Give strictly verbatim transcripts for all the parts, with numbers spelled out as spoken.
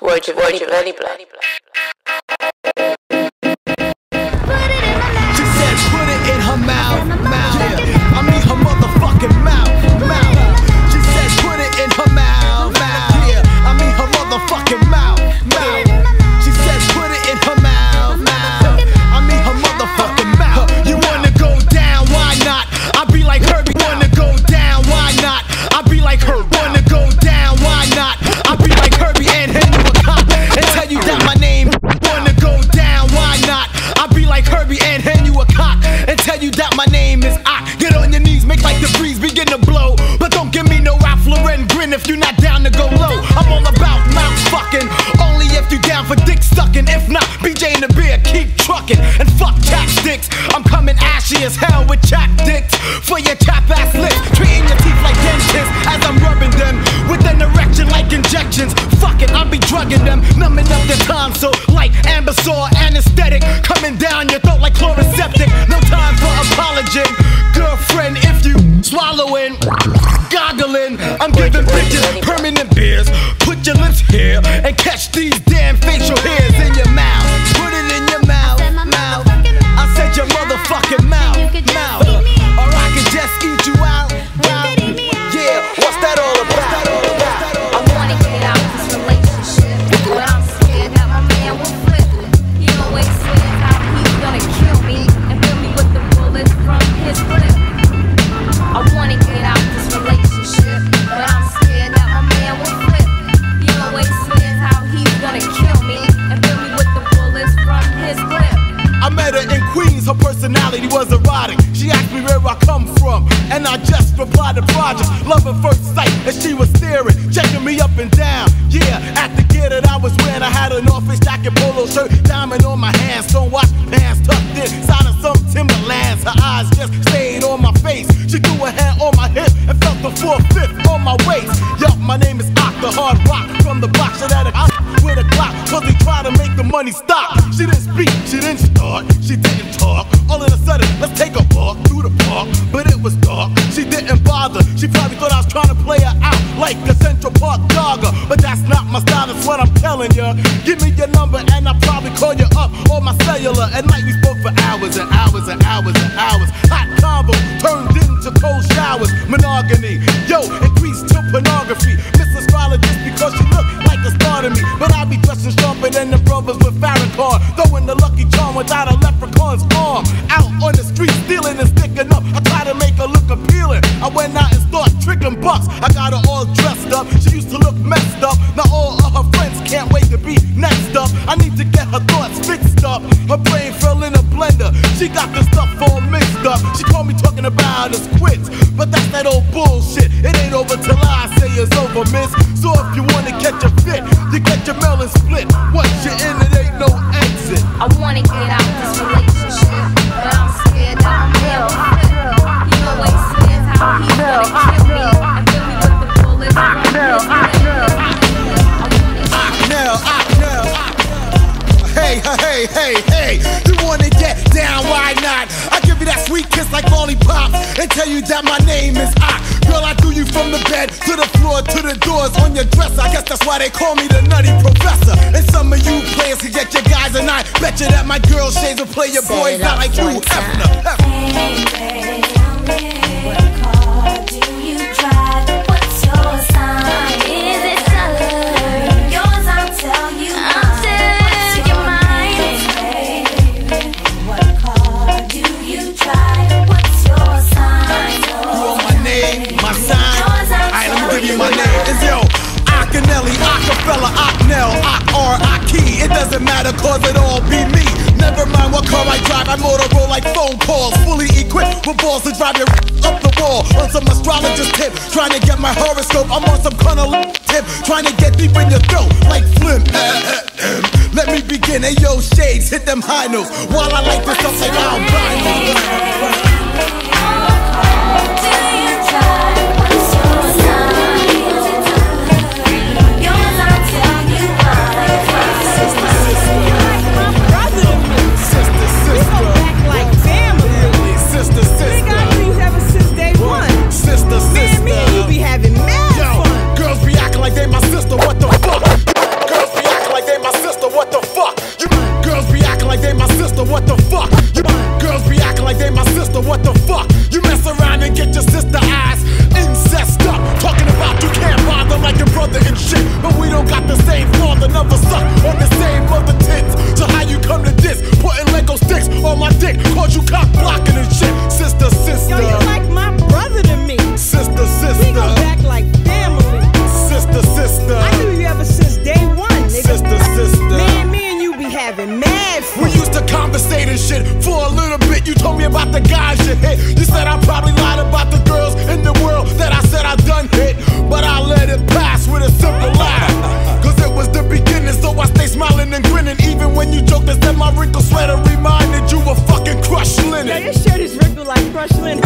Wojavelli black. She said put it in her mouth, mouth. Yeah, I mean her motherfucking mouth, mouth. She said put it in her mouth, mouth. Yeah, I mean her motherfucking mouth, mouth. She said put it in her mouth, mouth. I mean her motherfucking mouth. You wanna go down? Why not? I be like Herbie. Wanna go down? Why not? I be like her. Wanna go down? Why not? I be like Herbie and hand you a cop and tell you that my name. Wanna go down? Why not? I be like Herbie and hand you a cock and tell you that my name is I. Get on your knees, make like the breeze begin to blow, but don't give me no Ralph Lauren grin if you not down to go low. I'm all about mouth fucking, only if you down for dick sucking. If not, B J in the beer, keep trucking and fuck chapsticks. I'm coming ashy as hell with chap dicks for your chap ass lips, treating your teeth like dentists as I'm rubbing them with an erection like injections. Fuck it, I'll be drugging them, numbing up their tonsil like Ambisor anesthetic, coming down your throat like chloroseptic. No time for apology, girlfriend. If you swallowing, goggling, I'm giving bitches permanent beers. Put your lips here and catch these damn facial hairs in your mouth. Put it in your mouth, mouth. I said your motherfucking mouth, mouth. Or I could just eat you out, out. Yeah, what's that all about? I wanna get out this relationship, but I'm scared that my man will flip it. He always says how he's gonna kill me and fill me with the bullets from his clip. I wanna get out this relationship, but I'm scared that my man will flip it. He always says how he's gonna kill me and fill me with the bullets from his clip. I met her in Queens, her personality was erotic. She asked me where I come from, and I just replied to project. Love at first sight, and she was staring, checking me up and down. Yeah, at the gear that I was wearing, I had an North Face jacket, polo shirt, diamond on my hands, stonewatch pants tucked in, side of some Timberlands. Her eyes just stayed on my face. She threw her hand on my hip and felt the four-fifth on my waist. Yup, my name is Ak, the hard rock from the box of that I with a clock, cause they try to make the money stop. She didn't speak, she didn't start, she didn't talk. All of a sudden, let's take a walk through the park, but it was dark. She didn't bother, she probably thought I was trying to play her out like a Central Park jogger. But that's not my style, that's what I'm telling ya. Give me your number and I'll probably call you up on my cellular. At night we spoke for hours and hours and hours and hours. Hot convo turned into cold showers. Monogamy, yo, increased to pornography. Miss Astrologist because she looked like a star to me, but I be dressing sharper than the brothers with Farrakhan, throwing the lucky charm without a leprechaun's arm. Out on the street stealing and sticking up, I try to make her look appealing. I went out and started tricking bucks. I got her all dressed up, she used to look messed up. Now all of her friends can't wait to be next up. I need to get her thoughts fixed up. Her brain fell in a blender, she got the stuff all mixed up. She called me talking about us quits, but that's that old bullshit. It ain't over till I say it's over, miss. So if you wanna catch a fit, you get your melon split. Once you're in, it ain't no exit. I wanna get out this relationship, but I'm scared that my man will flip it. He always says how he's gonna kill me and fill me with the bullets from his clip. Now, now, hey, hey, hey, hey, you wanna get down, why not? I give you that sweet kiss like lollipops and tell you that my name is I. Girl, I do you from the bed to the floor to the doors on your dresser. I guess that's why they call me the nutty professor. And some of you players can get your guys and I bet you that my girl shades will play your boys not like you. Hefner, Hey, babe, work hard, do you try? What's your sign? Is it solid? Yours, I'll tell you mine. What's your mind? Hey, babe, work hard, do you try? What's your sign? you want my name, my sign? Alright, let me give you my name. It's yo, Akinyele, Akapella, Aknel, Ak R, Aki. It doesn't matter cause it all be me. Never mind what car I drive, I motor roll like phone calls. Fully equipped with balls to drive you up the wall. On some astrologist tip, trying to get my horoscope. I'm on some kind of tip, trying to get deep in your throat like Flim. Let me begin, hey yo, shades, hit them high notes while I like this up like albino. Sister, sister. Yo, girls be acting like they my sister, what the fuck? Girls be acting another suck on the same mother tits. So how you come to this? Putting Lego sticks on my dick, cause you cock blocking and shit. Sister, sister. Yo, you like my brother to me. Sister, sister. We go back like family. Sister, sister. I knew you ever since day one, nigga. Sister, sister. Man, me and you be having mad fun. We used to conversate and shit for a little bit. You told me about the guys you hit. You said I probably lied about the girls in the world that I said I done hit. But I let it pass with a simple laugh. Cause it was the beginning, so I stay smiling and grinning. Even when you joked and said my wrinkled sweater reminded you of fucking crushed linen. Yeah, your shirt is wrinkled like crushed linen.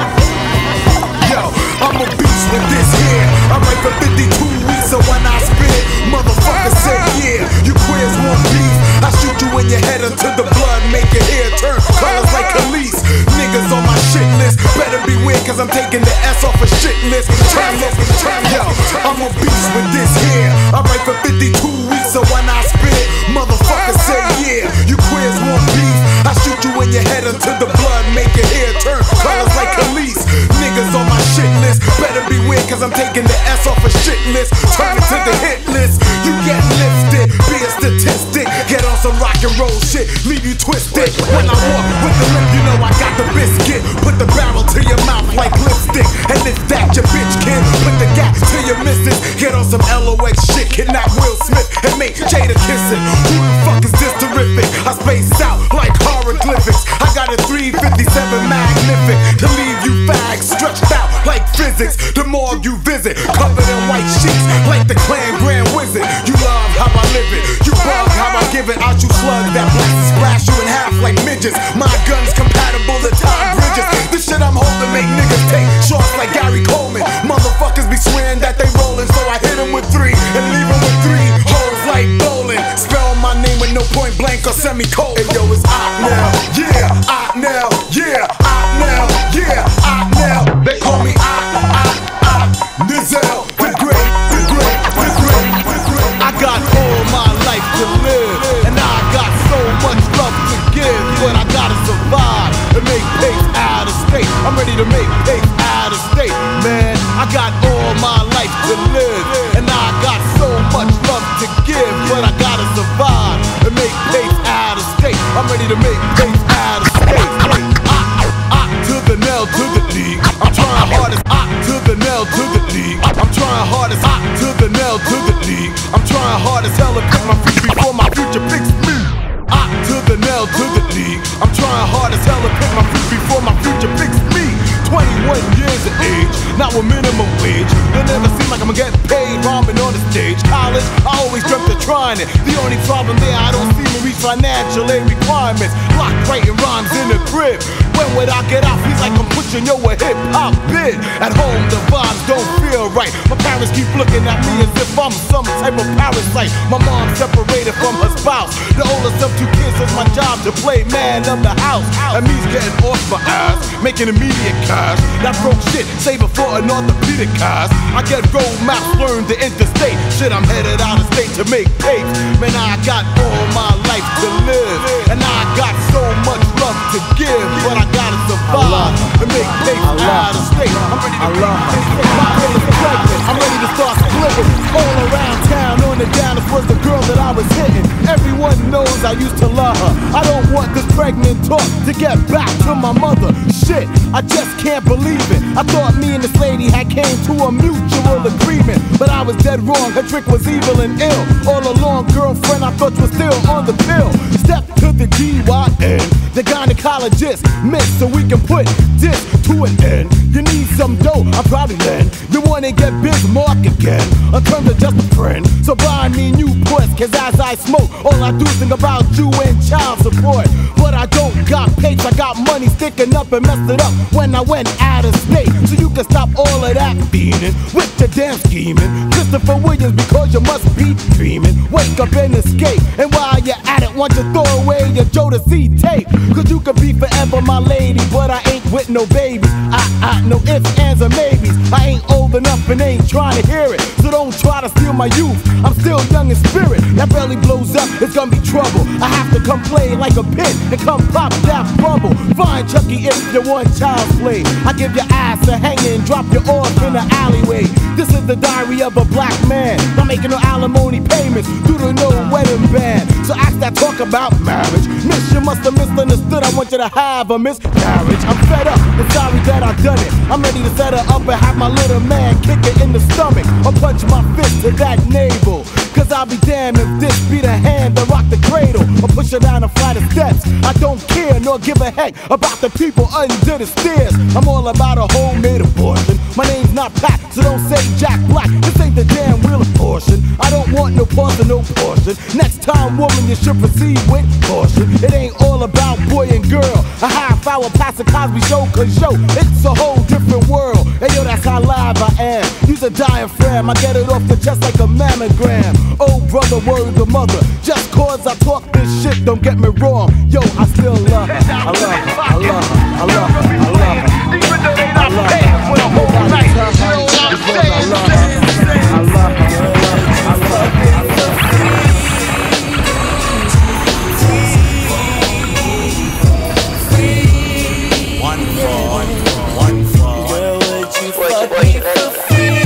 Yo, I'm a beast with this here. I write for fifty-two weeks, so when I spit, motherfucker say yeah. You queers want beef, I shoot you in your head until the blood make your hair turn colors like Khalees. Niggas on my shit list, better beware cause I'm taking the S off a shit list. Turn up, turn yo, I'm a beast with this here. I write for fifty-two weeks, so when I spit, motherfucker say yeah. You queers want beef, I shoot you in your head until the blood make your hair turn colors like Khalees. Niggas on my shit list, better beware cause I'm taking the S off a shit list. Turn it to the hit list, you get lifted. Be a statistic, get on some rock and roll shit, leave you twisted. When I walk with the limp, you know I got the biscuit. Put the barrel to your mouth like lipstick. And if that your bitch kid, put the gas to your missus. Get on some L O X shit, kidnap Will Smith and make Jada kiss it. Who the fuck is this terrific? I space out like hieroglyphics. I got a three fifty-seven magnific to leave you fags stretched out like physics. The more you visit, covered in white sheets like the Clan Grand Wizard. You love how I live it, you bug how I give it. I shoot slugs that blast and splash you in half like midgets. My gun's compatible to time bridges. The shit I'm holding make niggas take shots like Gary Coleman. Motherfuckers be swearing that they rollin', so I hit them with three and leave them with three holes like bowling. Spell my name with no point blank or semicolon. Hey yo, it's out now, yeah, out now, yeah, out now, yeah, out now. They call me out, out, out, Nizel, the great, the great, the great, the great. I got all my life to live, and I got so much love to give, but I gotta survive and make pace out of state. I'm ready to make pace out of state, man. I got all my life to live, and I got so much love to give, but I gotta survive and make pace out of state. I'm ready to make pace out of state. I, I, to the nail, to the league. I'm trying hardest. I to the nail, to the league. I'm trying hardest. I to the nail, to the league. I'm trying hard as hell to pick my future before my future picks me. I to the nail, to the league. I'm trying hard as hell to pick my future before my future picks me. twenty-one years of age, not with minimum wage. You'll never seem like I'm gonna get paid rhyming on the stage. College, I always dreamt of trying it. The only problem there, I don't seem to reach financial aid requirements. Locked writing rhymes in the crib. When would I get out? Feels like I'm pushing yo a hip hop bid. At home, the vibes don't feel right. My parents keep looking at me as if I'm some type of parasite. My mom separated from her spouse. The oldest of two kids, so it's my job to play man of the house. And me's getting off my ass, making immediate cash. That broke shit, save it for an orthopedic cast. I get road maps, learn the interstate. Shit, I'm headed out of state to make tapes. Man, I got all my life to live, and I got so much love to give, but I gotta survive and make tapes out of state. I'm ready to make tapes. I'm ready to start splitting all around town. On the down, this was the girl that I was hitting. Everyone knows I used to love her. I don't want this pregnant talk to get back to my mother. Shit, I just can't believe it. I thought me and this lady had came to a mutual agreement, but I was dead wrong. Her trick was evil and ill. All along, girlfriend I thought was still on the pill. Step to the G Y N, the gynecologist, miss, so we can put this to an end. You need some dough, I probably lend. You wanna get Bismarck again, in terms of just a friend. So buy me new puss, cause as I smoke, all I do is think about you and child support. But I don't got papes, I got money sticking up and messed it up when I went out of state. So you can stop all of that fiending with your damn scheming. Christopher Williams, because you must be dreaming. Wake up and escape, and while you're at it, want you throw away your Jodeci tape. Cause you could be forever my lady, but I ain't with no babies. I, I, no ifs, ands, or maybes. I ain't old enough and ain't trying to hear it. So don't try to steal my youth. I'm still young in spirit. That belly blows up, it's gonna be trouble. I have to come play like a pin and come pop that bubble. Fine, Chucky, if you want child's play. I give your ass a hanging, drop your off in the alleyway. This is the diary of a black man. Not making no alimony payments due to no wedding band. So ask that talk about marriage. Miss, you must have misunderstood. I want you to have a miscarriage. I'm fed up and sorry that I've done it. I'm ready to set her up and have my little man kick her in the stomach or punch my fist to that navel. Cause I'll be damned if this be the hand that rock the cradle or push her down a flight of steps. I don't care nor give a heck about the people under the stairs. I'm all about a homemade abortion. My name's not Pat, so don't say Jack Black. This ain't the damn real abortion. I don't want no part of no portion. Next time, woman, you should proceed with caution. It ain't all about boy and girl. A half hour past the Cosby show, cause yo, it's a whole different world. Hey yo, that's how live I am. Use a diaphragm, I get it off the chest like a mammogram. Oh brother, word to mother. Just cause I talk this shit, don't get me wrong. Yo, I still love her. I love her. I love her. I love her. I love her. Even though they not paying for the whole night, you know what I'm saying? I love her. I love her. I love her. One for, one for. Girl, would you fuck me for free?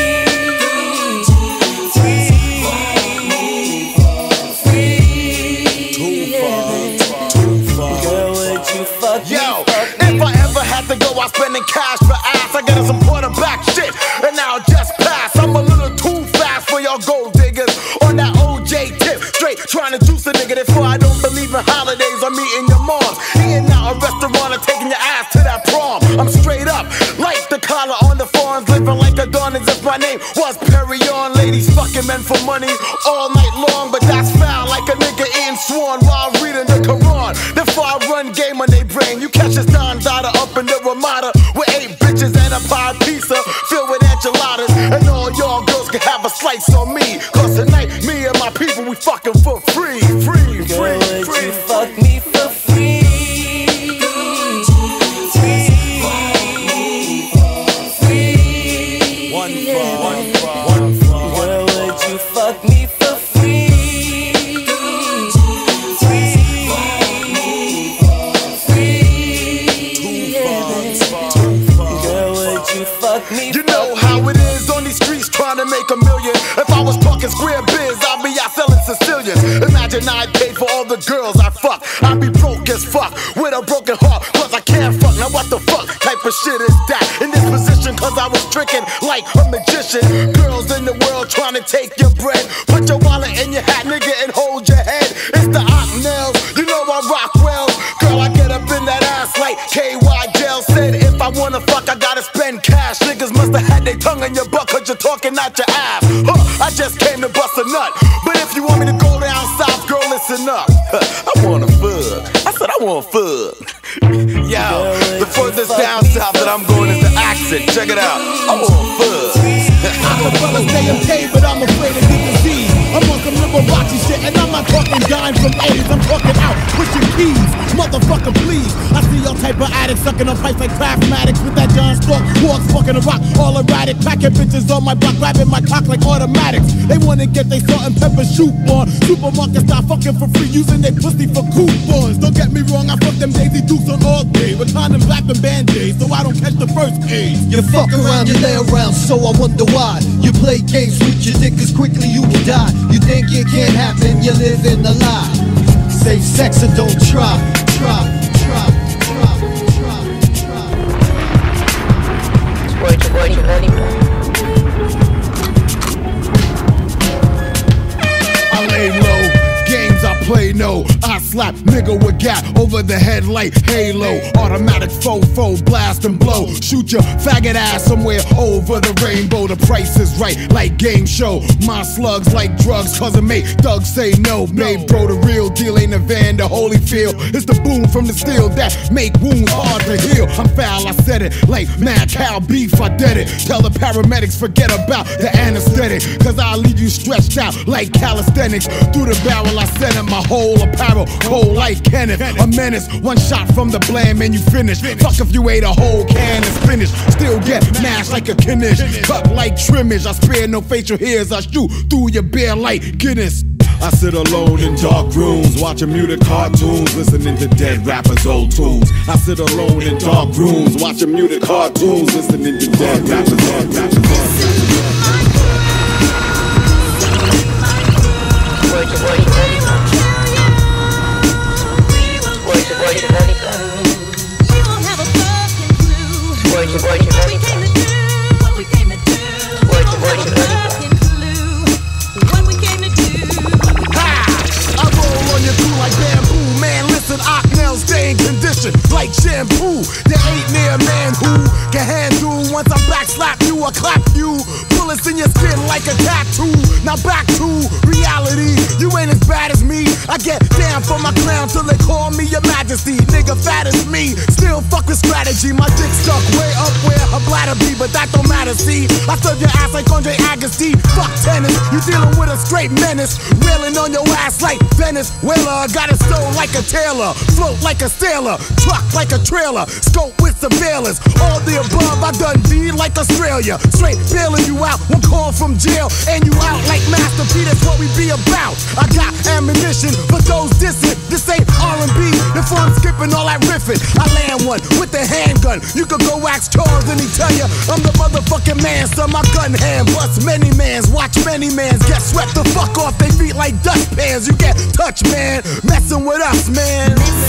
Yo, if I ever had to go out spending cash for ass, I got some quarterback shit, and now just pass. I'm a little too fast for y'all gold diggers on that O J tip, straight trying to juice a nigga. Therefore I don't believe in holidays or meeting your moms, eating out a restaurant and taking your ass to that prom. I'm straight up, like the collar on the fawns, living like a dawn as if my name was Perry on. Ladies fucking men for money all night long, but that's foul like a nigga eating swan while reading the Quran. Therefore I run game on they brain. You catch a Don Dada up in the Ramada with eight bitches and a pie pizza filled with enchiladas, and all y'all girls can have a slice on me. Cause tonight, me and my people, we fucking for free, free, free, Girl, would free. you fuck me for free? One for, one for, one for. Girl, would you fuck me for free? You know how it is on these streets trying to make a million. If I was talking square biz, I'd be out selling Sicilians. Imagine I'd pay for all the girls I fuck. I'd be broke as fuck with a broken heart, cause I can't fuck. Now what the fuck type of shit is that? In this position, cause I was tricking like a magician. Girls in the world trying to take your bread. Put your wallet in your hat, nigga, and hold your head. It's the op nails, you know I rock well. Girl, I get up in that ass like K Y Gel said. If I wanna fuck, I gotta spend cash. Niggas must have had their tongue in your butt, cause you're talking out your ass. Huh, I just came to bust a nut. But if you want me to go down south, girl, listen up. I wanna fuck. I said I wanna fuck. Yo, the furthest down south that I'm going is the accent. Check it out. I wanna fuck. I'm a fella staying paid, but I'm afraid of the disease. I'm on some Liberace shit, and I'm not talking dime from A's. I'm talking out, pushing keys. Motherfucker, please. I see your type of addict sucking on pipes like Craftmatics with that John Stark. Walks fucking a rock, all erratic. Packing bitches on my block, grabbing my cock like automatics. They wanna get they salt and pepper shoot on. Supermarkets start fucking for free, using their pussy for coupons. Don't get me wrong, I fuck them Daisy Dukes on all day, with condoms wrapping band-aids, so I don't catch the first case. You fuck around, you lay around, so I wonder why. You play games with your dick, cause quickly you will die. You think it can't happen, you live in a lie. Safe sex or don't try, try, try, try, try, try. Wojavelli. I lay low, games I play no. I slap nigga with gap over the head like Halo. Automatic fofo, blast and blow. Shoot your faggot ass somewhere over the rainbow. The price is right like game show. My slugs like drugs cause it make thugs say no. Made bro the real deal, ain't a van the Holyfield. It's the boom from the steel that make wounds hard to heal. I'm foul, I said it like mad cow beef, I did it. Tell the paramedics forget about the anesthetic, cause I'll leave you stretched out like calisthenics. Through the barrel I sent it my whole apparel. cold like Kenneth. A menace, one shot from the blam and you finish. Fuck if you ate a whole can of spinach. Still get mashed like a Guinness. Cut like trimmage. I spare no facial hairs. I shoot through your beer like Guinness. I sit alone in dark rooms, watching muted cartoons, listening to dead rappers' old tunes. I sit alone in dark rooms, watching muted cartoons, listening to dead rappers' old rappers. Stay in condition like shampoo. There ain't near a man who can handle. Once I backslap you, I clap you. Bullets in your skin like a tattoo. Now back to reality. You ain't as bad as me. I get down for my clown till they call me your majesty. Nigga fat as me, still fuck with strategy. My dick stuck way up where her bladder be, but that don't matter, see. I serve your ass like Andre Agassi. Fuck tennis, you dealing with a straight menace. Railing on your ass like Venice. Whaler, got it stole like a tailor. Float like a sailor, truck like a trailer, scope with surveillance. All the above, I done D like Australia. Straight bailing you out, one call from jail, and you out like Master P. That's what we be about. I got ammunition for those dissing. This ain't R and B. If I'm skipping all that riffing, I land one with the handgun. You could go ask Charles and he tell you I'm the motherfucking man. So my gun hand bust many mans, watch many mans get swept the fuck off they feet like dustpans. You get touched, man, messing with us, man.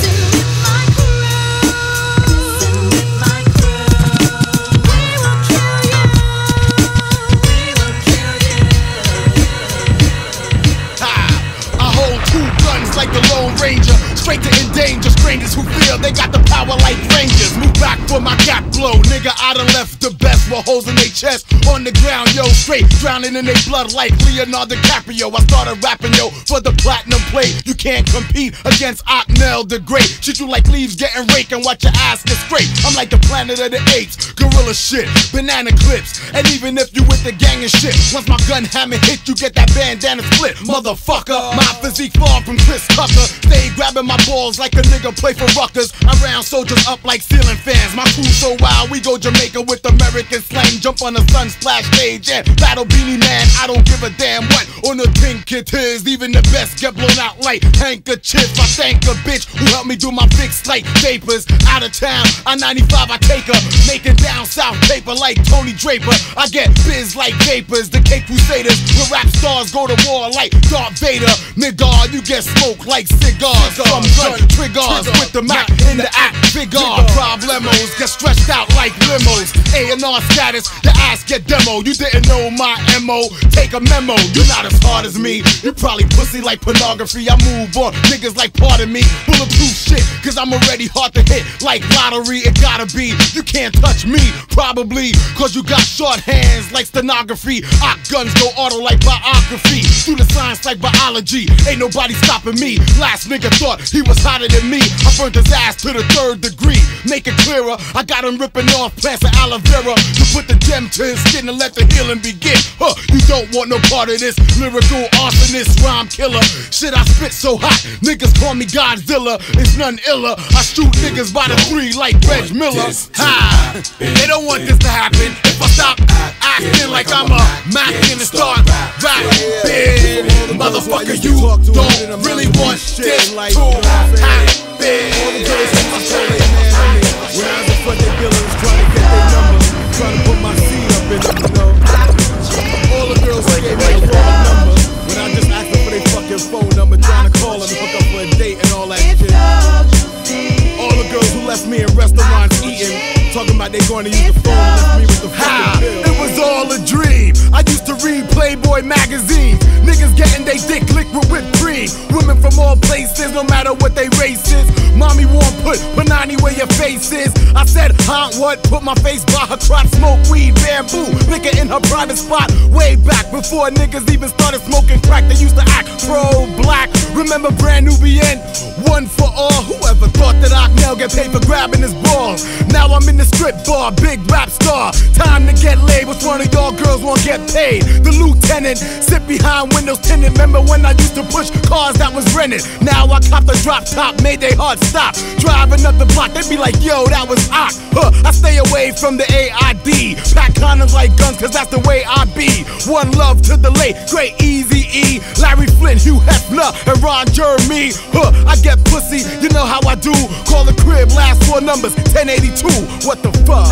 Like the Lone Ranger, straight to endanger strangers who feel they got the power like Rangers. Move back for my gap blow, nigga. I done left the best with holes in their chest on the ground, yo. Straight drowning in their blood like Leonardo DiCaprio. I started rapping, yo, for the platinum plate. You can't compete against Akinyele the Great. Shit you like leaves getting raked and watch your ass get scraped. I'm like the Planet of the Apes, gorilla shit, banana clips. And even if you with the gang and shit, once my gun hammer hit, you get that bandana split, motherfucker. My physique far from Chris Tucker. Stay grabbing my balls like a nigga play for Rutgers. I round soldiers up like ceiling fans. My crew so wild, we go Jamaica with American slang. Jump on the sun splash stage and battle Beanie Man. I don't give a damn what on the think it is. Even the best get blown out like handkerchief. I thank a bitch who helped me do my fix like vapors. Out of town, I ninety-five, I take her. Making down south paper like Tony Draper. I get biz like vapors, the Cape Crusaders. Where rap stars go to war like Darth Vader. Nigga, you get smoked like cigars. From gun triggers with the Mac in the act. Big R problemos get stretched out like limos. A and R status, the ass get demo. You didn't know my M O, take a memo. You're not as hard as me. You probably pussy like pornography. I move on niggas like pardon me. Bulletproof shit, cause I'm already hard to hit like lottery. It gotta be, you can't touch me. Probably, cause you got short hands like stenography. Ock guns go auto like biography. Do the science like biology. Ain't nobody stopping me. Last nigga thought he was hotter than me. I burnt his ass to the third degree. Make it clearer, I got him ripping off plants of aloe vera to put the gem to his skin and let the healing begin. Huh, you don't want no part of this lyrical arsonist rhyme killer. Shit, I spit so hot, niggas call me Godzilla. It's none iller. I shoot niggas by the three like Reg Miller. Ha! They don't want this to happen. If I stop acting like I'm a Mac and start rapping, motherfucker, you don't really want this to happen. When I was in front of dealers trying to get their number, trying to put my seed up in them, you know. All the girls gave me the wrong number when I just asked them for their fucking phone number, trying to call them and hook up for a date and all that shit. All the girls who left me in restaurants eating, talking about they going to use the phone and left me with the fucking bill. It was all a dream. I used to read Playboy magazine. Niggas getting they dick liquid whipped cream. Women from all places, no matter what they race is. Mommy won't put Panani where your face is. I said, huh, what? Put my face by her crotch, smoke weed, bamboo, liquor in her private spot. Way back before niggas even started smoking crack. They used to act pro-black Remember brand new B N, one for all. Whoever thought that Akinyele get paid for grabbing his balls? Now I'm in the strip bar, big rap star. Time to get laid. Which one of y'all girls won't get paid? The lieutenant, sit behind windows tinted. Remember when I used to push cars that was rented? Now I cop the drop top, made they heart stop. Drive another block, they be like, yo, that was Ak. Huh, I stay away from the A I D. Pack condoms like guns, cause that's the way I be. One love to the late, great Easy E, Larry Flint, Hugh Hefner, and Ron Jeremy. Huh, I get pussy, you know how I do. Call the crib, last four numbers, ten eighty-two. What the fuck?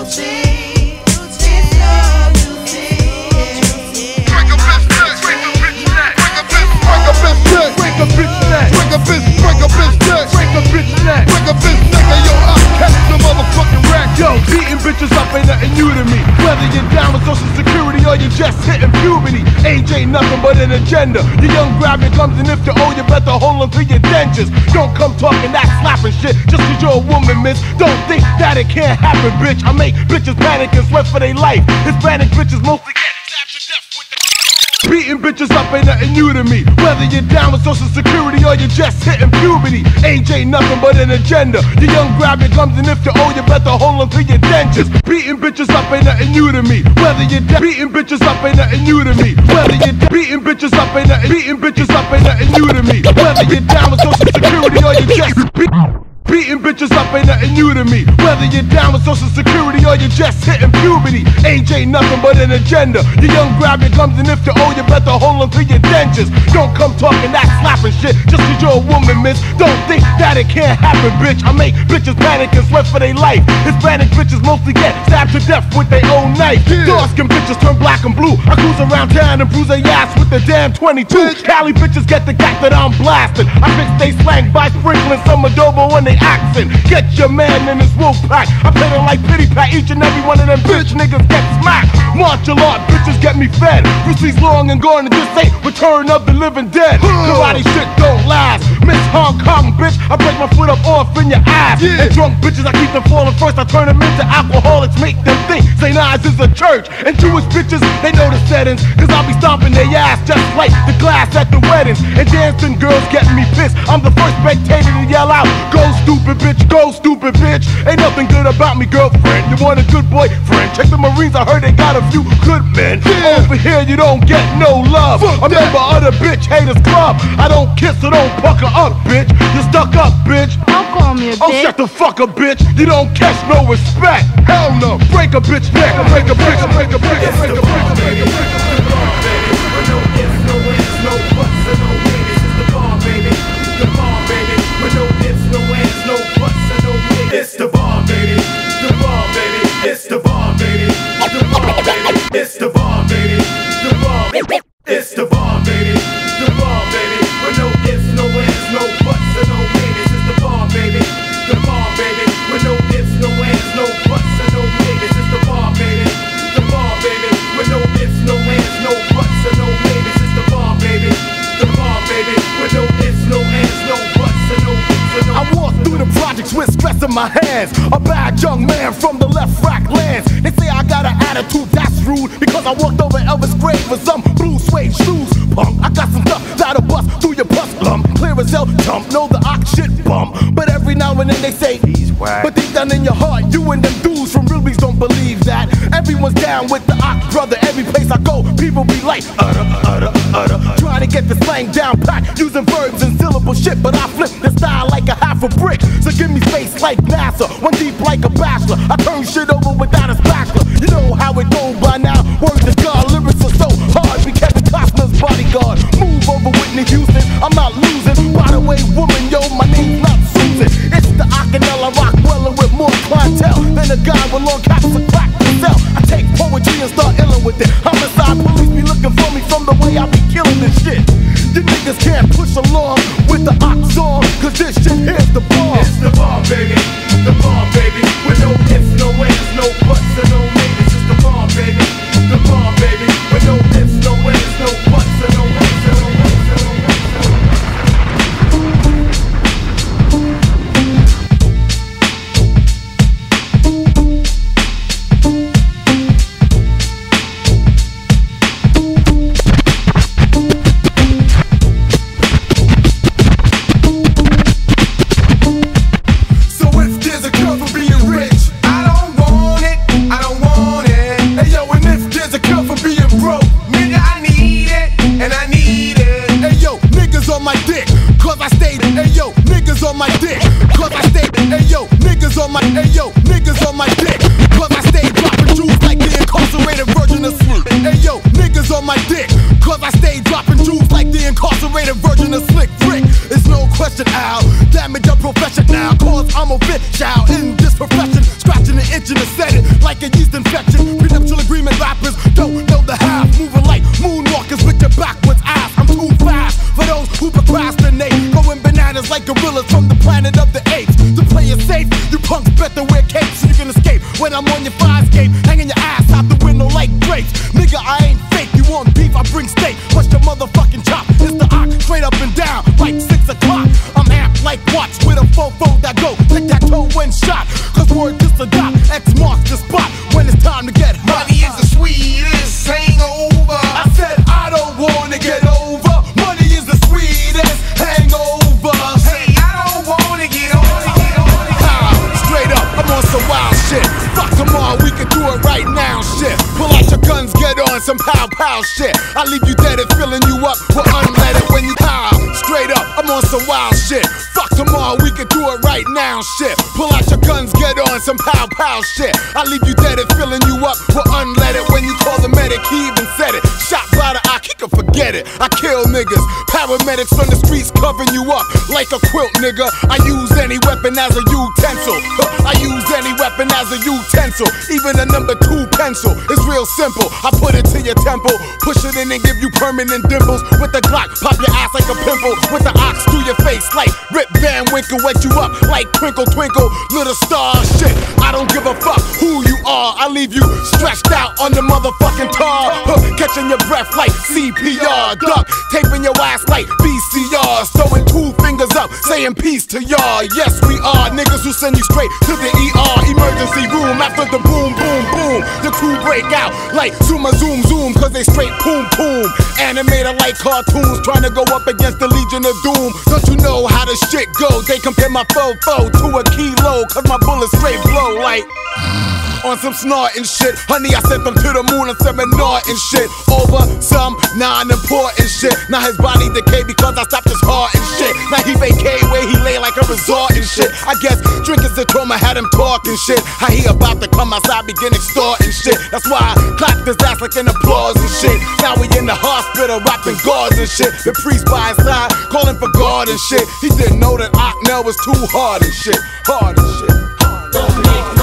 Break a bitch neck, break a bitch, break a bitch neck, break a bitch neck, break a bitch neck, yo, I catch the motherfucking rack. Yo, beating bitches up ain't nothing new to me. Whether you're down with social security or you just hitting puberty, age ain't nothing but an agenda. You young grab your gums and if you're old, you better hold on to your dentures. Don't come talking that slapping shit just cause you're a woman, miss. Don't think that it can't happen, bitch. I make bitches panic and sweat for their life. Hispanic bitches mostly get stabbed to death with the beating bitches up ain't nothing new to me. Whether you're down with social security or you're just hitting puberty, age ain't nothing but an agenda. You young grab your gums and if you're old, you better hold on to your dentures. Beating bitches up ain't nothing new to me. Whether you're beating bitches up ain't nothing new to me. Whether you're beating bitches up ain't nothing beating bitches up ain't nothing new to me. Whether you're down with social security or you just beating bitches up ain't nothing new to me. Whether you're down with social security or you're just hitting puberty, age ain't nothing but an agenda. You young grab your gums and if you're old, you better hold on to your dentures. Don't come talking that slapping shit just cause you're a woman, miss. Don't think that it can't happen, bitch. I make bitches panic and sweat for their life. Hispanic bitches mostly get stabbed to death with their own knife. Dark skin bitches turn black and blue. I cruise around town and bruise their ass with the damn twenty-two. Cali bitches get the gat that I'm blasting. I fix they slang by sprinkling some adobo when they accent. Get your man in his wolf pack. I play them like pity pat. Each and every one of them bitch niggas get smacked. Martial art bitches get me fed. Brucey's long and gone and this ain't Return of the Living Dead. Karate shit don't last. Miss Hong Kong bitch, I break my foot up off in your ass. And drunk bitches, I keep them falling first. I turn them into alcoholics, make them think Saint Ives is a church. And Jewish bitches, they know the settings, cause I'll be stomping their ass just like the glass at the weddings. And dancing girls getting me pissed. I'm the first spectator to yell out, go stupid bitch, go stupid bitch. Ain't nothing good about me, girlfriend. You want a good boyfriend? Check the Marines, I heard they got a few good men. Yeah. Over here you don't get no love. Fuck a member of the bitch haters club. I don't kiss, so don't pucker up, bitch. You stuck up, bitch. Don't call me a bitch. Oh, shut the fuck up, bitch. You don't catch no respect. Hell no. Break a bitch neck. Break a bitch, break a bitch, break a bitch, break a bitch, break a bitch. No ifs, no ands, no buts, and no niggas. It's the bomb, baby. The bomb, baby. With no ifs, no ands, no buts, and no niggas. It's the bomb, baby. The bomb, baby. It's the bomb, baby. The bomb, baby. It's the bomb, baby. The bomb. It's the bomb, baby. The bomb, baby. With no ifs, no ands, no buts, and no niggas. It's the bomb, baby. The bomb, baby. With no ifs, no ands, no buts, and no niggas. It's the bomb, baby. The bomb, baby. With no ifs, no ands, no buts, and no niggas. It's the bomb, baby. The bomb, baby. With no ifs, no ands, no buts, and no niggas. I walk through the projects with stress in my hands. A bad young man from the left rack lands. They say I got an attitude that's rude because I walked over Elvis' grave with some blue suede shoes. Punk, I got some stuff that'll bust through your bus lump. Clear as hell, jump, know the ox shit bump. But every now and then they say he's whack. But deep down in your heart, you and them dudes from Rubies don't believe that. Everyone's down with the ox brother. Every place I go, people be like utter, utter, utter. Trying to get the slang down pat, using verbs and syllable shit. But I flip the style like a half a brick. So give me space like NASA, one deep like a bachelor. I turn shit over without a spatula. You know how it goes by now. Word to God, lyrics are so hard. Be Kevin Costner's bodyguard. Move over Whitney Houston, I'm not losing. By the way, woman, yo, my name's not Susan. It's the Akinyele rock dwelling with more clientele than a guy with long caps and crack to sell. I take poetry and start illing with it. Homicide police be looking for me from the way I be killing this shit. You niggas can't push along with the ox on, cause this shit here's the bomb. It's the bomb, baby. The bomb, baby. With no ifs, no ands, no buts, and no niggas. It's the bomb, baby. The bomb, baby. With no ifs, no ands, no buts, and no niggas. And no niggas, and no niggas. my dick, cause I stay, ayo, niggas on my, ayo, niggas on my dick, cause I stay dropping jewels like the incarcerated virgin of slick. Ayo, niggas on my dick, cause I stay dropping jewels like the incarcerated virgin of slick. Frick, it's no question, Al, damage your profession now, cause I'm official in this profession, scratching and itching and set it like a yeast infection. Prenuptial agreement rappers don't know the half, moving like moonwalkers with your backwards ass. I'm too fast for those who procrastinate, going bananas like gorillas from the planet of the apes. To play it safe, you punks better wear capes so you can escape when I'm on your fire escape, hanging your ass out the window like grapes. Nigga, I ain't fake, you want beef, I bring steak. What's your motherfucking chop? It's the ox, straight up and down, like six o'clock. I'm amped like watch with a fofo that go tic-tac-toe when shot, cause word just a dot, X marks the spot when it's time to get hot. Money is the sweetest hangover. I said I don't wanna get over. Money is the sweetest hangover. Hey, I don't wanna get over. Ah, straight up, I'm on some wild shit. Fuck them all, we can do it right now, shit. Pull out your guns, get on some pow-pow shit. I leave you dead and filling you up with unleaded when you ah, straight up, I'm on some wild shit. Fuck them all, we can do it right now, shit. Pull out your guns, get on some pow-pow shit. I leave you dead and filling you up with unleaded when you call the medic, he even said it. Shot by the eye, he can forget it. I kill niggas, paramedics on the streets covering you up like a quilt, nigga. I use any weapon as a utensil. Huh, I use any weapon as a utensil. Even a number two pencil is real simple. I put it to your temple, push it in and give you permanent dimples. With the Glock, pop your ass like a pimple. With the ox through your face like Rip Van Winkle, wet you up like Twinkle Twinkle, little star shit. I don't give a fuck who you are. I leave you stretched out on the motherfucking tar, huh, catching your breath like C P R, duck, taping your ass like V C R, throwing two fingers up, saying peace to y'all. Yes, we are niggas who send you straight to the E R, emergency room. After the boom, boom, boom, the crew break out like Zuma Zoom Zoom, cause they straight boom, boom. Animated like cartoons, trying to go up against the Legion of Doom. Don't you know how the shit go? They compare my fofo to a kilo, cause my bullets straight blow like on some snorting shit. Honey, I sent them to the moon and seminar and shit over some non-important shit. Now his body decay because I stopped his heart and shit. Now he vacay where he lay like a resort and shit. I guess drinking Citroma had him talking shit. How he about to come outside, begin extorting shit. That's why I clapped his ass like an applause and shit. Now we in the hospital rapping guards and shit. The priest by his side calling for God and shit. He didn't know that Akinyele was too hard and shit. Hard and shit. Don't make no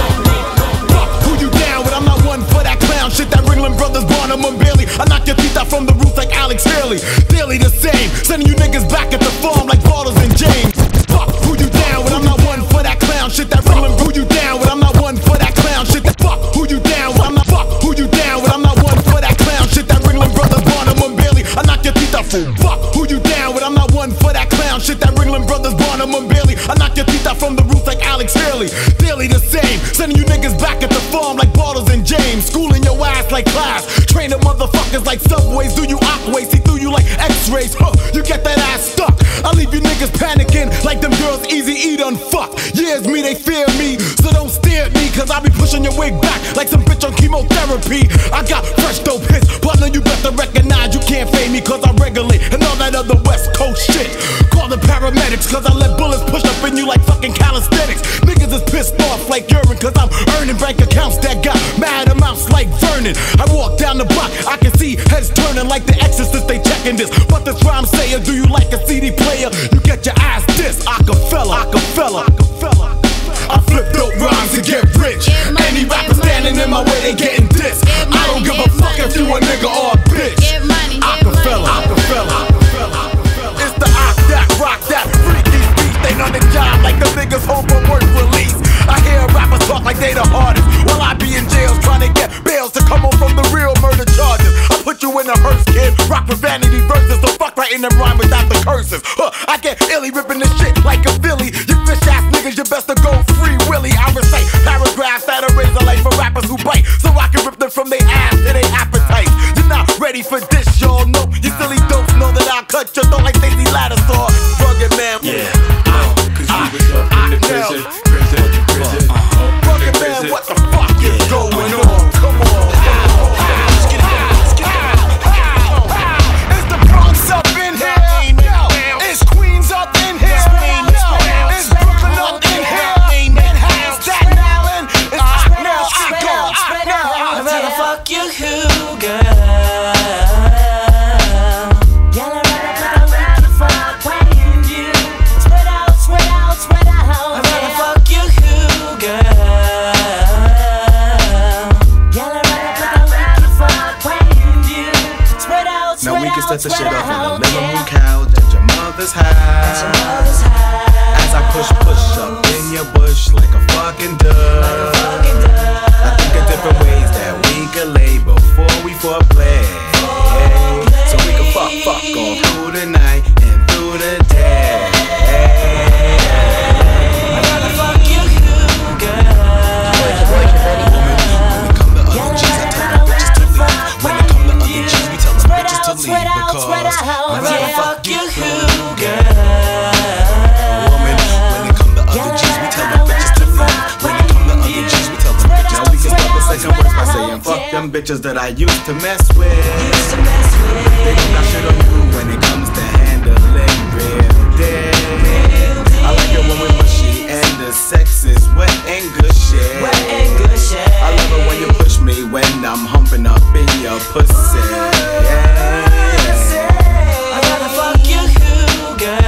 for that clown shit, that Ringling Brothers, Barnum and Bailey. I knock your teeth out from the roof like Alex Haley. Daily the same, sending you niggas back at the farm like Bottles and James. Fuck who you down with, I'm not one for that clown shit, that Ringling. Who you down with, I'm not one for that clown shit. That fuck who you down with, I'm not fuck who you down with, I'm not one for that clown shit, that Ringling Brothers, Barnum and Bailey. I knock your teeth out from fuck who you down with, I'm not one for that clown shit, that Ringling Brothers, Barnum and Bailey. I knock your teeth out from the roof like Alex Haley. Daily the same, sending you niggas back at the farm like Bottles and James. Schooling your ass like class, training motherfuckers like subways. Do you aquays, see through you like x-rays, huh, you get that ass stuck. I leave you niggas panicking like them girls Easy E done fuck. Yeah, it's me, they fear me, so don't stare at me, cause I be pushing your wig back like some bitch on chemotherapy. I got fresh dope hits, partner, you better recognize you can't fade me, cause I regulate and all that other West Coast shit. Call the paramedics, cause I let bullets push up in you like fucking calisthenics. Niggas is pissed off like urine, cause I'm earning bank accounts that got mad amounts like Vernon. I walk down the block, I can see heads turning like the Exorcist, they checking this. What this rhyme say, do you like a C D player? You get your ass dissed, Acapella, Acapella, Acapella. I flip dope rhymes to get rich. Any rapper standing in my way, they getting dissed. I don't give a fuck if you a nigga or a bitch. Acapella, Acapella. It's the ock that rock that freak these beats. They on the job like the niggas home from work release. I hear rappers talk like they the hardest, while I be in jails trying to get bails to come home from the real murder charges. I put you in a hearse, kid, rock with vanity verses, so fuck writing them rhyme without the curses. Huh, I get illy ripping this shit like a Philly. You fish ass niggas, you best to go free willy. I recite paragraphs that erase the life for rappers who bite, so I can rip them from their ass to their appetite. You're not ready for this, y'all know. You silly don'ts know that I'll cut your throat like Stacey Lattisaw. Rugged man, yeah, uh, cause you was up in the prison, prison, prison. Rugged man, what the fuck is going on? Come on. It's the Bronx up in here. It's Queens up in here. It's mother's house. As I push, push up in your bush like a fucking dove. I think of different ways that we could lay before we foreplay. So we can fuck, fuck all through the night and through the day. I gotta fuck you, girl. Woman, when it come to other G's, I tell the bitches to leave. When it come to other G's, we tell the bitches to leave. Because I gotta fuck you, girl. Woman, when it come to other G's, we tell the bitches to leave. When it come to other G's, we tell the bitches. Now we can start the second verse by saying fuck them bitches that I used to mess with. They don't got shit on you when it comes to handling real dick. I like it when we're mushy and the sex is wet and good shit. I love it when you push me when I'm humping up in your pussy. Yeah. I gotta fuck you, girl.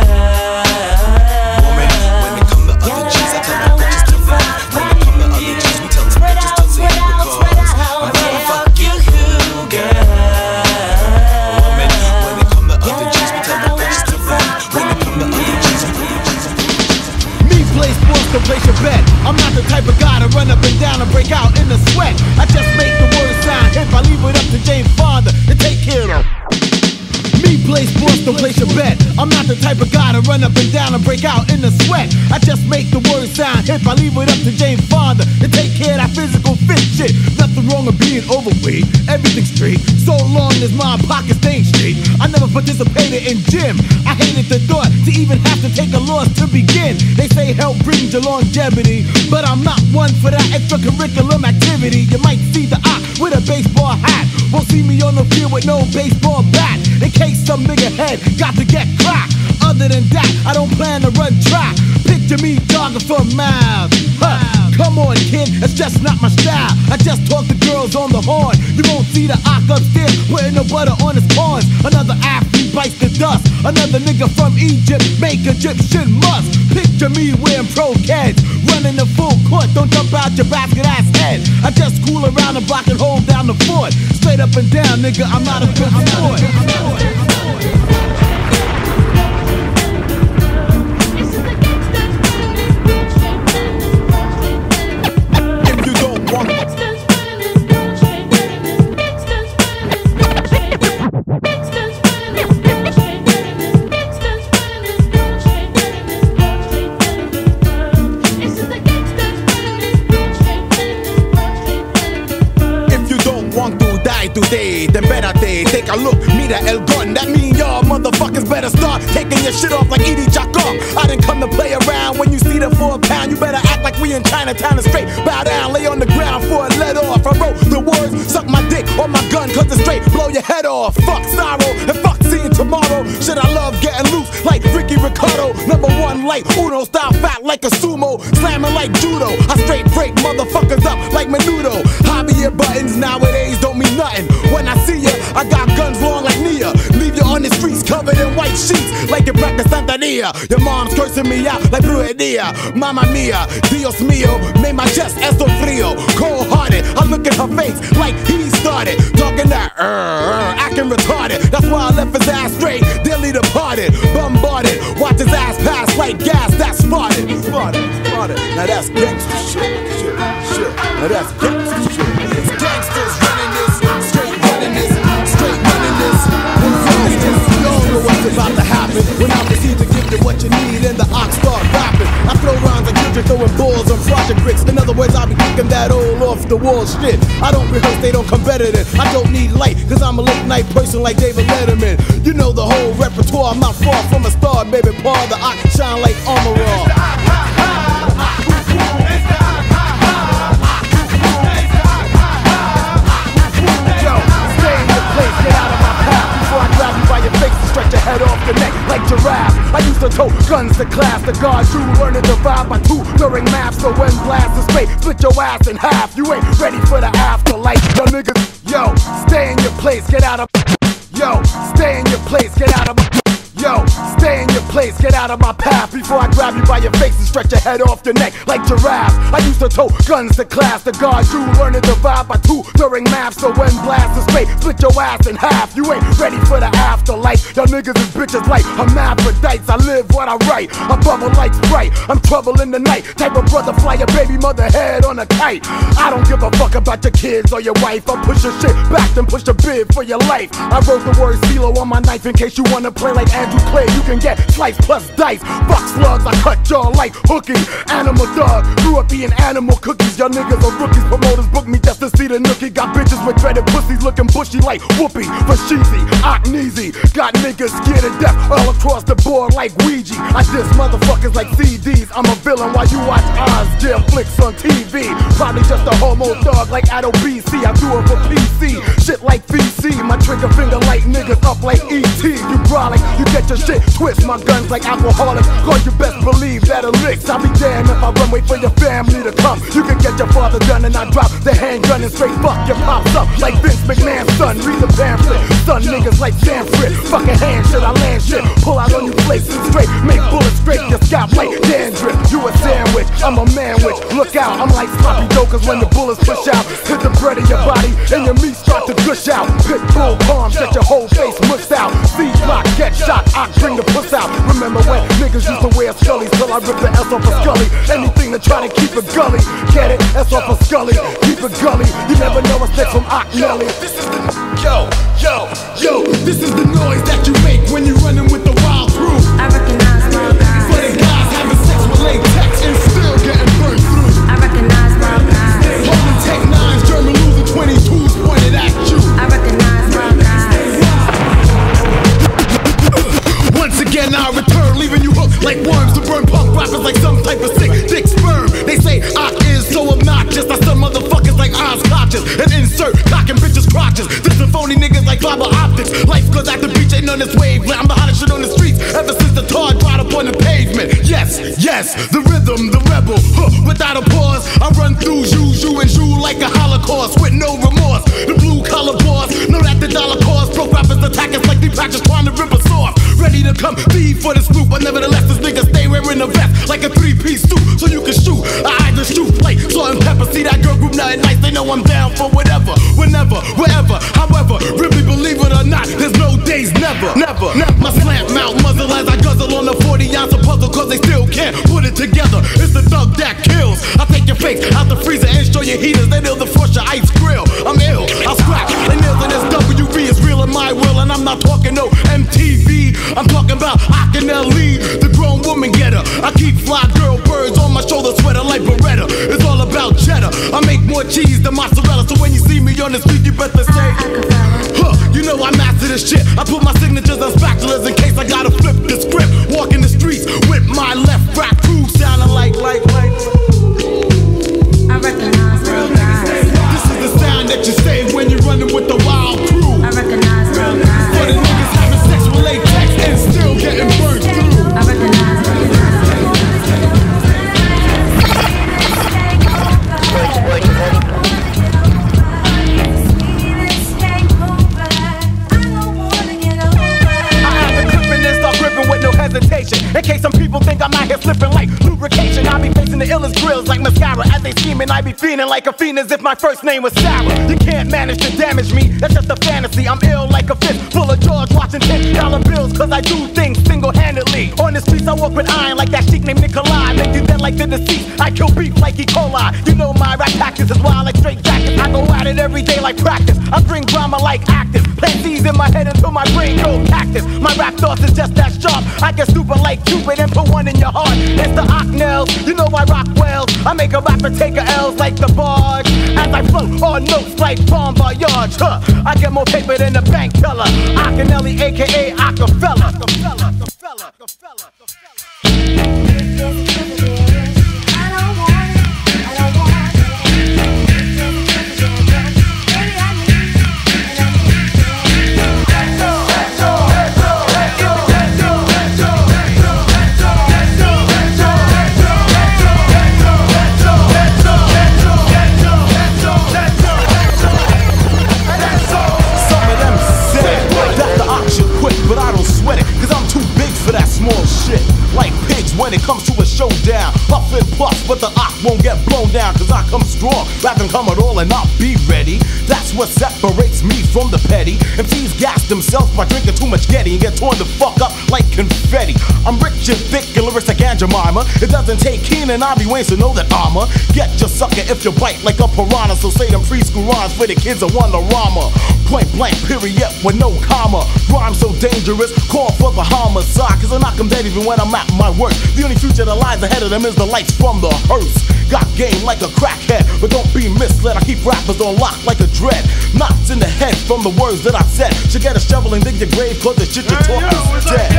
Woman, when it come to other G's, I tell the bitches to leave. When it come to other G's, we tell the bitches to leave. Because I gotta fuck you, girl. Woman, when it come to other G's, we tell the bitches to leave. When it come to other G's, we tell the bitches to leave. Me play sports to place your bet. I'm not the type of guy to run up and down and break out in the sweat. I just make the word sound if I leave it up to James Fonda to take care of. Me play sports to place your bet. I'm not the type of guy to run up and down and break out in the sweat. I just make the word sound if I leave it up to James Fonda to take care of that physical fit shit. Nothing wrong with being overweight, everything's straight, so long as my pockets stay straight. I never participated in gym. I hated the thought to even have to take a loss to begin. They say health brings you longevity, but I'm not one for that extracurriculum activity. You might see the eye with a baseball hat, won't see me on the field with no baseball bat. In case some nigga head got to get cracked. Other than that, I don't plan to run track. Picture me jogging for miles. Huh. Come on, kid, that's just not my style. I just talk to girls on the horn. You won't see the ock upstairs putting no butter on his corns. Another athlete bites the dust. Another nigga from Egypt make Egyptian must. Picture me wearing pro kids, running the full court. Don't jump out your basket ass head. I just cool around the block and hold down the fort. Straight up and down, nigga, I'm not a good sport. Today, then better day, take a look, me the El Gun. That mean y'all motherfuckers better start taking your shit off like Edie Chacon. I didn't come to play around. When you see the four pound, you better act like we in Chinatown and straight bow down, lay on the ground for a let off. I wrote the words, suck my dick on my gun, cause it's straight blow your head off. Fuck sorrow and fuck seeing tomorrow. Shit, I love getting loose like Ricky Ricardo. Number one like Uno, style fat like a sumo, slamming like judo. I straight break motherfuckers up like Menudo. Hobby your buttons nowadays don't mean nothing. When I see ya, I got guns long like Nia. Leave you on the streets covered in white sheets like you practice Santeria. Your mom's cursing me out like brujeria. Mamma mia, Dios mío, made my chest eso frio. Cold hearted, I look at her face like he started talking that uh, uh, acting retarded. That's why I left his ass straight, dearly departed, bombarded. Watch his ass pass like gas that's spotted. Spotted, spotted. Now that's gangster shit, shit, shit. Now that's gangster shit. It's gangsters running this, straight running this, straight running this. You don't know what's about to happen when I proceed to give you what you need and the ox start rapping. I throw rounds like you're throwing balls on project bricks. In other words, I'll be kicking that old off the wall shit. I don't rehearse, they don't come better than. I don't need light, cause I'm a late night person like David Letterman. You know the whole repertoire, I'm not far from a star, baby. Paul, the ox shine like armor on. Stretch your head off the neck like giraffe. I used to tote guns to class. The guards you learning to vibe by two during math. So when blast is straight, split your ass in half. You ain't ready for the afterlife, yo niggas. Yo, stay in your place, get out of. Yo, stay in your place, get out of. Yo, stay in your place. place, get out of my path before I grab you by your face and stretch your head off your neck like giraffe. I used to tote guns to class, the guard you learning to vibe by two during math. So when blast is straight, split your ass in half. You ain't ready for the afterlife. Y'all niggas is bitches like hermaphrodites. I live what I write, I bubble like Sprite. I'm trouble in the night, type of brother fly your baby mother head on a kite. I don't give a fuck about your kids or your wife. I'll push your shit back then push the bid for your life. I wrote the word CeeLo on my knife in case you wanna play like Andrew Clay. You can get slice plus dice. Fuck slugs, I cut y'all like hooking. Animal dog, grew up eating animal cookies. Y'all niggas are rookies, promoters book me just to see the nookie. Got bitches with dreaded pussies looking bushy like Whoopi for Sheezy, Akneezy. Got niggas scared to death all across the board like Ouija. I diss motherfuckers like C Ds. I'm a villain while you watch Oz jail flicks on T V. Probably just a homo dog like Addo B C. I do it for P C, shit like V C. My trigger finger like niggas up like E T. You brolic, you get your shit twist. My guns like alcoholics, cause you best believe that it licks. I'll be damned if I run, wait for your family to come. You can get your father done and I drop the handgun and straight fuck your pops up like Vince McMahon's son. Read the pamphlet, son niggas like Sanford. Fucking hand shit, I land shit. Pull out on you places straight, make bullets straight your scalp like dandruff. You a sandwich, I'm a manwich. Look out, I'm like sloppy dough, cause when the bullets push out, hit the bread of your body and your meat start to gush out. Pit bull palm, set your whole face mushed out. C-block, get shot, I bring the puss out. Remember when niggas used to wear scullies till I rip the S off a Scully. Anything to try to keep it gully. Get it? S off a Scully, keep it gully. You never know what's next from Akinyele. This is the yo, yo, yo. This is the noise that you make when you're running with the wild crew. I recognize my guys. For the guys having sex with latex and still getting burned through. I recognize my guys. Holding tech nines, German losing twenty-twos pointed at you. I recognize my guys. Once again I return, leaving you hooked like worms to burn punk rappers like some type of sick dick sperm. They say I is so obnoxious, I stun motherfuckers like Oz Scotches and insert cocking bitches crotches. This is phony niggas like fiber optics. Life goes at the beach, ain't on this wavelength. I'm the hottest shit on the streets ever since the tar dried up on the pavement. Yes, yes, the rhythm, the rebel, huh, without a pause. I run through you, you and you like a holocaust with no remorse. The blue collar boss, know that the dollar cause. Broke rappers attack us like deep patches trying to rip us off. Ready to come feed for the swoop, but nevertheless this nigga stay wearing a vest like a three-piece suit, so you can shoot. I either shoot like salt and pepper. See that girl group nothing nice, they know I'm down for whatever, whenever, wherever. However, really believe it or not, there's no days never, never, never. My slant mouth muzzle as I guzzle on the forty ounce of puzzle, cause they still can't put it together. It's the thug that kills. I take your face out the freezer and show your heaters. They know the force your ice grill. I'm ill, I'll scratch. They nails in this W B is real in my will, and I'm not talking no M T V. I'm talking about Akinyele, the grown woman getter. I keep fly girl birds on my shoulder sweater like Beretta. It's all about cheddar. I make more cheese than mozzarella, so when you see me on the street, you better say, huh, you know I master this shit. I put my signatures on spatulas in case I gotta flip the script. Walking the streets with my left rap crew sounding like, like, like. I recognize my guys. This is the sound that you say when you're running with the wild crew. I recognize my guys. For the niggas having sex with latex and still getting burned through. I recognize my guys. With no hesitation, in case some people think I'm out here slipping like lubrication. I be facing the illest grills like mascara as they scheming. I be feeling like a fiend as if my first name was Sarah. You can't manage to damage me, that's just a fantasy. I'm ill like a fist full of George watching ten dollar bills, cause I do things single-handedly. On the streets I walk with iron like that chic named Nikolai. Make you dead like the deceased, I kill beef like E. coli. You know my rap tactics is wild like straight jackets. I go at it every day like practice. I bring drama like actors. Plant seeds in my head until my brain goes cactus. My rap thoughts is just that sharp. I get stupid like Cupid and put one in your heart. It's the Akinyele, you know I rock well. I make a rapper take a L's like the barge. As I float on notes like Bon Voyage, huh. I get more paper than the bank teller. Akinyele, aka Akafella. Akafella, Akafella, Akafella, Akafella. But I don't sweat it, cause I'm too big small shit. Like pigs when it comes to a showdown. Puff and puff, but the ox won't get blown down. Cause I come strong, rather than come at all and not be ready. That's what separates me from the petty. M Cs gas themselves by drinking too much Getty and get torn the fuck up like confetti. I'm rich and thick and lyrics like Aunt Jemima. It doesn't take Keen and Ivy Wayne to know that I'ma get your sucker if you bite like a piranha. So say them preschool rhymes for the kids that want the rama. Point blank, period, with no comma. Rhyme so dangerous, call for the homicide. Cause I knock them dead even when I'm at my work. The only future that lies ahead of them is the lights from the hearse. Got game like a crackhead, but don't be misled. I keep rappers on lock like a dread. Knots in the head from the words that I've said. Should get a shovel and dig your grave, cause the shit you talk is dead.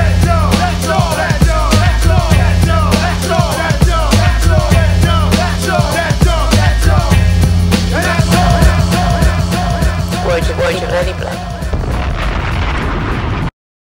Wojavelli black.